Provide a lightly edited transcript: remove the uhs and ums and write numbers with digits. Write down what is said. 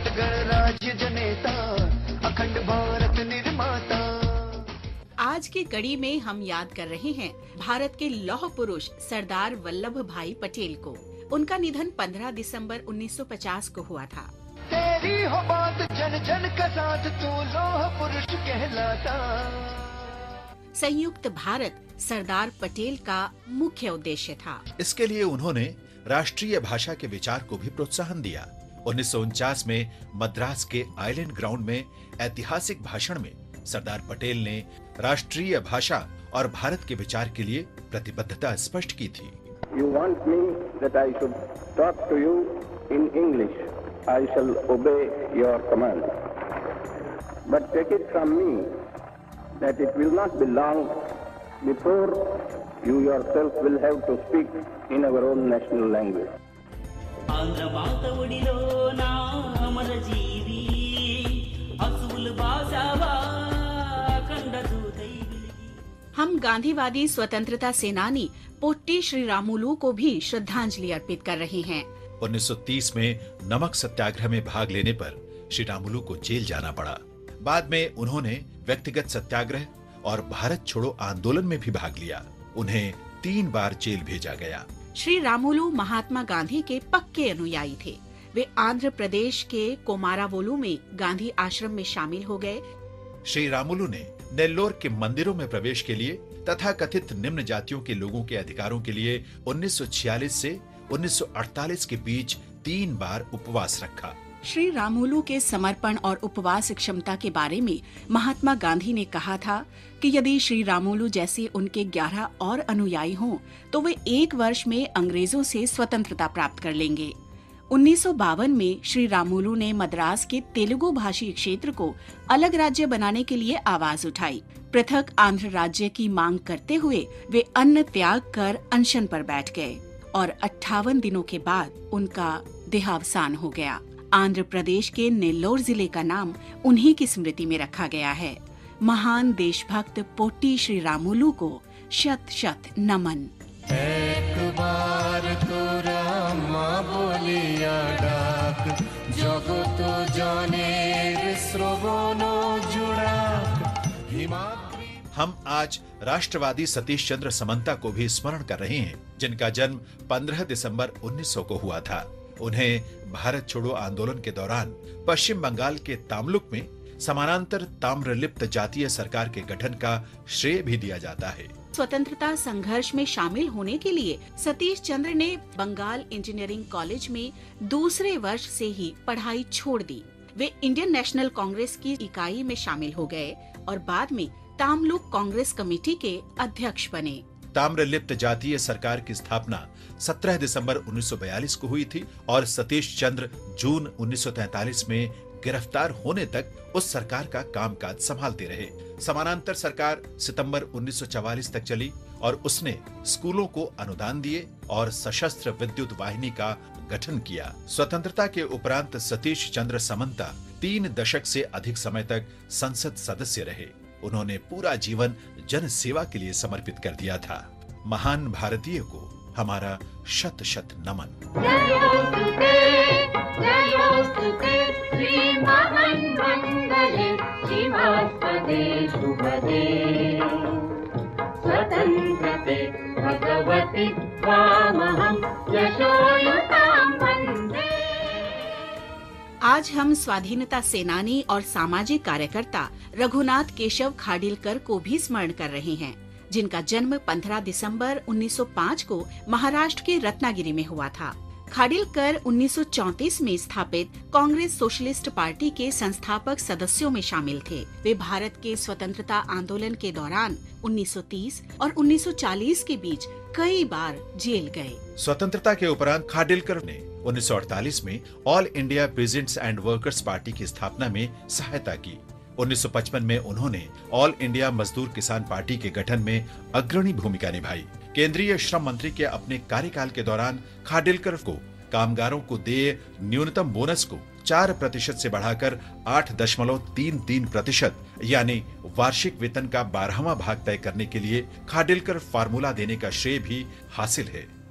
भारत गणराज्य जनेता, अखंड भारत निर्माता। आज की कड़ी में हम याद कर रहे हैं भारत के लौह पुरुष सरदार वल्लभ भाई पटेल को। उनका निधन 15 दिसंबर 1950 को हुआ था। तेरी हो बात जन जन का साथ, तू लौह पुरुष कहलाता। संयुक्त भारत सरदार पटेल का मुख्य उद्देश्य था। इसके लिए उन्होंने राष्ट्रीय भाषा के विचार को भी प्रोत्साहन दिया। 1949 में मद्रास के आइलैंड ग्राउंड में ऐतिहासिक भाषण में सरदार पटेल ने राष्ट्रीय भाषा और भारत के विचार के लिए प्रतिबद्धता स्पष्ट की थी। You want me that I should talk to you in English. I shall obey your command. But take it from me that it will not be long before you yourself will have to speak in our own national language. Andhra माता ओडिलो ना अमर जीवी असूल भाषावा अखंड दूतैगिली। हम गांधीवादी स्वतंत्रता सेनानी potty Shri Ramulu को भी श्रद्धांजलि अर्पित कर रहे हैं। 1930 में नमक सत्याग्रह में भाग लेने पर श्री रामुलु को जेल जाना पड़ा। बाद में उन्होंने व्यक्तिगत सत्याग्रह और भारत छोड़ो आंदोलन में भी भाग लिया। उन्हें 3 बार जेल भेजा गया। श्री रामुलु महात्मा गांधी के पक्के अनुयायी थे। वे आंध्र प्रदेश के कोमारावोलु में गांधी आश्रम में शामिल हो गए। श्री रामुलु ने नेल्लोर के मंदिरों में प्रवेश के लिए तथा कथित निम्न जातियों के लोगों के अधिकारों के लिए 1946 से 1948 के बीच 3 बार उपवास रखा। श्री रामुलु के समर्पण और उपवास क्षमता के बारे में महात्मा गांधी ने कहा था कि यदि श्री रामुलु जैसे उनके 11 और अनुयायी हों तो वे 1 वर्ष में अंग्रेजों से स्वतंत्रता प्राप्त कर लेंगे। 1952 में श्री रामुलु ने मद्रास के तेलुगु भाषी क्षेत्र को अलग राज्य बनाने के लिए आवाज उठाई। पृथक आंध्र राज्य की मांग करते हुए वे अन्न त्याग कर अनशन पर बैठ गए और 58 दिनों के बाद उनका देहावसान हो गया। आंध्र प्रदेश के नेल्लोर जिले का नाम उन्हीं की स्मृति में रखा गया है। महान देशभक्त पोट्टी श्री रामुलु को शत शत नमन। एक बार तो रामा बोलिया डाक, जगत जनेर श्रवण जुड़ाक हिमाद्री। हम आज राष्ट्रवादी सतीश चंद्र समंता को भी स्मरण कर रहे हैं, जिनका जन्म 15 दिसंबर 1900 को हुआ था। उन्हें भारत छोड़ो आंदोलन के दौरान पश्चिम बंगाल के तामलुक में समानांतर ताम्रलिप्त जातीय सरकार के गठन का श्रेय भी दिया जाता है। स्वतंत्रता संघर्ष में शामिल होने के लिए सतीश चंद्र ने बंगाल इंजीनियरिंग कॉलेज में दूसरे वर्ष से ही पढ़ाई छोड़ दी। वे इंडियन नेशनल कांग्रेस की इकाई में शामिल हो गए और बाद में तामलुक कांग्रेस कमेटी के अध्यक्ष बने। ताम्रलिप्त जातीय सरकार की स्थापना 17 दिसंबर 1942 को हुई थी और सतीश चंद्र जून 1943 में गिरफ्तार होने तक उस सरकार का कामकाज संभालते रहे। समानांतर सरकार सितंबर 1944 तक चली और उसने स्कूलों को अनुदान दिए और सशस्त्र विद्युत वाहिनी का गठन किया। स्वतंत्रता के उपरांत सतीश चंद्र समंता 3 दशक से अधिक समय तक संसद सदस्य रहे। उन्होंने पूरा जीवन जन सेवा के लिए समर्पित कर दिया था। महान भारतीय को हमारा शत शत नमन। स्वतंत्रते भगवति त्वामहं यशोयुतां वन्दे। आज हम स्वाधीनता सेनानी और सामाजिक कार्यकर्ता रघुनाथ केशव खाडिलकर को भी स्मरण कर रहे हैं, जिनका जन्म 15 दिसंबर 1905 को महाराष्ट्र के रत्नागिरी में हुआ था। खाडिलकर 1934 में स्थापित कांग्रेस सोशलिस्ट पार्टी के संस्थापक सदस्यों में शामिल थे। वे भारत के स्वतंत्रता आंदोलन के दौरान 1930 और 1940 के बीच कई बार जेल गए। स्वतंत्रता के उपरांत खाडिलकर ने 1948 में all India peasants and workers party की स्थापना में सहायता की। 1955 में उन्होंने ऑल इंडिया मजदूर किसान पार्टी के गठन में अग्रणी भूमिका निभाई। केंद्रीय श्रम मंत्री के अपने कार्यकाल के दौरान खाडिलकर को कामगारों को देय न्यूनतम बोनस को 4% से बढ़ाकर 8.33% यानी वार्षिक वेतन का 12वां भाग तय करने के लिए खाडिलकर फार्मूला देने का श्रेय भी हासिल है।